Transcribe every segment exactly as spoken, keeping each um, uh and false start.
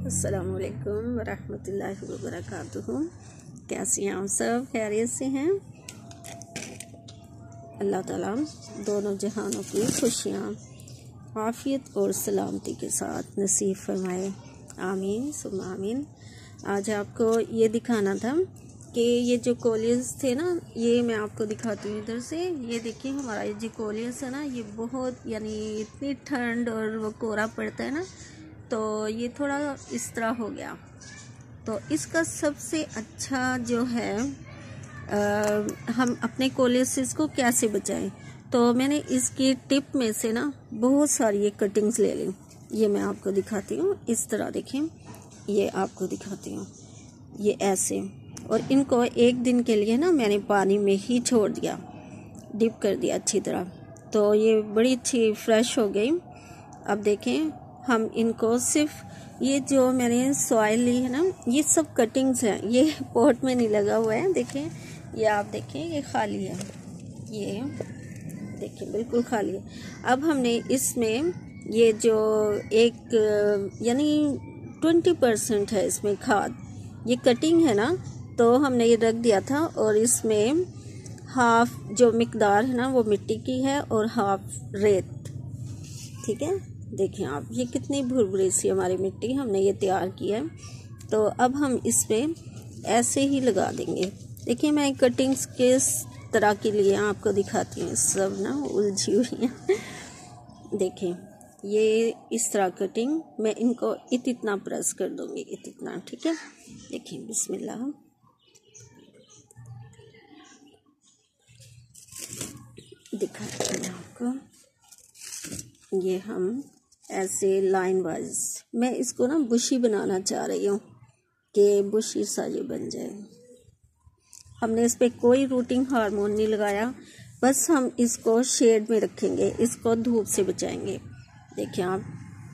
अस्सलामुअलैकुम वरहमतुल्लाहि वबरकातुहू। कैसे हैं आप सब? खैरियत से हैं? अल्लाह ताला दोनों जहानों की खुशियाँ आफ़ियत और सलामती के साथ नसीब फरमाए। आमीन सुम्मा आमीन। आज आपको ये दिखाना था कि ये जो कोलियस थे ना, ये मैं आपको दिखाती हूँ इधर से। ये देखिए हमारा ये जो कोलियस है ना, ये बहुत यानी इतनी ठंड और वो कोहरा पड़ता है ना, तो ये थोड़ा इस तरह हो गया। तो इसका सबसे अच्छा जो है आ, हम अपने कोलियसिस को कैसे बचाएं, तो मैंने इसकी टिप में से ना बहुत सारी ये कटिंग्स ले ली। ये मैं आपको दिखाती हूँ। इस तरह देखें, ये आपको दिखाती हूँ। ये ऐसे, और इनको एक दिन के लिए ना मैंने पानी में ही छोड़ दिया, डिप कर दिया अच्छी तरह, तो ये बड़ी अच्छी फ्रेश हो गई। अब देखें, हम इनको सिर्फ ये जो मैंने सॉइल ली है ना, ये सब कटिंग्स हैं, ये पॉट में नहीं लगा हुआ है। देखें, ये आप देखें, ये खाली है, ये देखिए बिल्कुल खाली है। अब हमने इसमें ये जो एक यानी ट्वेंटी परसेंट है इसमें खाद, ये कटिंग है ना, तो हमने ये रख दिया था, और इसमें हाफ जो मिकदार है ना वो मिट्टी की है और हाफ रेत। ठीक है, देखें आप, ये कितनी भुरभुरी सी हमारी मिट्टी हमने ये तैयार की है। तो अब हम इस पे ऐसे ही लगा देंगे। देखिए, मैं कटिंग्स किस तरह के लिए आपको दिखाती हूँ, सब ना उलझी हुई हैं। देखें, ये इस तरह कटिंग, मैं इनको इत इतना प्रेस कर दूंगी, इत इतना। ठीक है, देखिए बिस्मिल्लाह। दिखाती हूँ आपको, ये हम ऐसे लाइन वाइज, मैं इसको ना बुशी बनाना चाह रही हूँ कि बुशी सा ये बन जाए। हमने इस पे कोई रूटिंग हार्मोन नहीं लगाया, बस हम इसको शेड में रखेंगे, इसको धूप से बचाएंगे। देखिए आप,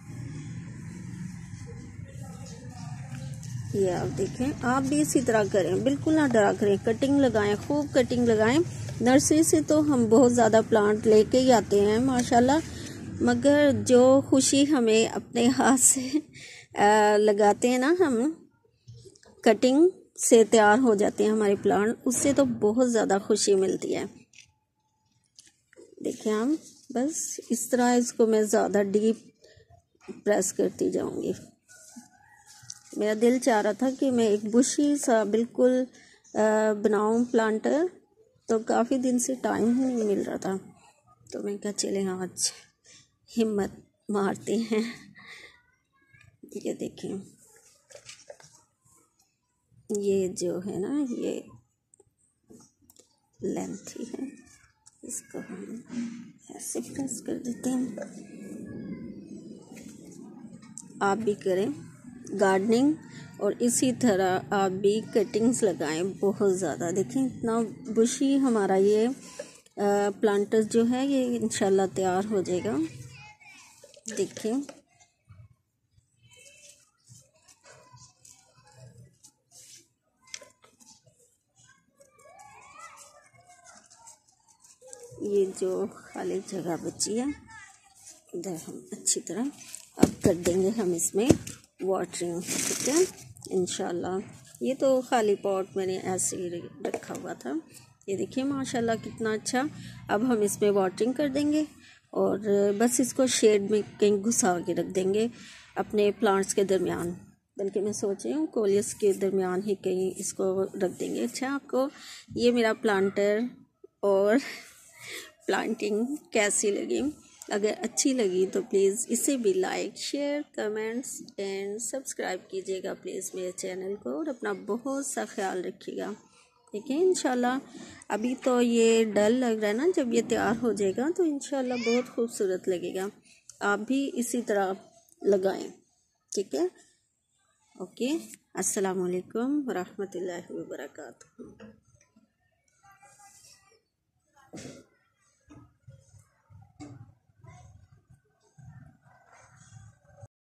ये आप देखें, आप भी इसी तरह करें, बिल्कुल ना डरा करें, कटिंग लगाएं, खूब कटिंग लगाएं। नर्सरी से तो हम बहुत ज़्यादा प्लांट लेके ही आते हैं माशाल्लाह, मगर जो खुशी हमें अपने हाथ से आ, लगाते हैं ना, हम कटिंग से तैयार हो जाते हैं हमारे प्लांट, उससे तो बहुत ज़्यादा खुशी मिलती है। देखिए हम, बस इस तरह इसको मैं ज़्यादा डीप प्रेस करती जाऊंगी। मेरा दिल चाह रहा था कि मैं एक बुशी सा बिल्कुल बनाऊं प्लांटर, तो काफ़ी दिन से टाइम ही नहीं मिल रहा था, तो मैं क्या चले आज हिम्मत मारते हैं। ये देखें, ये जो है ना, ये लेंथ ही है, इसको हम ऐसे प्रेस कर देते हैं। आप भी करें गार्डनिंग, और इसी तरह आप भी कटिंग्स लगाएं बहुत ज़्यादा। देखें, इतना बुशी हमारा ये प्लांटर्स जो है ये इंशाल्लाह तैयार हो जाएगा। देखिए, ये जो खाली जगह बची है, इधर हम अच्छी तरह अब कर देंगे हम इसमें वाटरिंग। ठीक है, इंशाल्लाह। ये तो खाली पॉट मैंने ऐसे ही रखा हुआ था। ये देखिए माशाल्लाह कितना अच्छा। अब हम इसमें वाटरिंग कर देंगे, और बस इसको शेड में कहीं घुसा के रख देंगे अपने प्लांट्स के दरमियान, बल्कि मैं सोच रही हूँ कोलियस के दरमियान ही कहीं इसको रख देंगे। अच्छा, आपको ये मेरा प्लांटर और प्लांटिंग कैसी लगी? अगर अच्छी लगी तो प्लीज़ इसे भी like, share, comments and subscribe कीजिएगा प्लीज़ मेरे चैनल को, और अपना बहुत सा ख्याल रखिएगा। ठीक है, इंशाल्लाह। अभी तो ये डल लग रहा है ना, जब ये तैयार हो जाएगा तो इंशाल्लाह बहुत खूबसूरत लगेगा। आप भी इसी तरह लगाएं। ठीक है, ओके। अस्सलाम वालेकुम वरहमतुल्लाहि वबरकातुहू।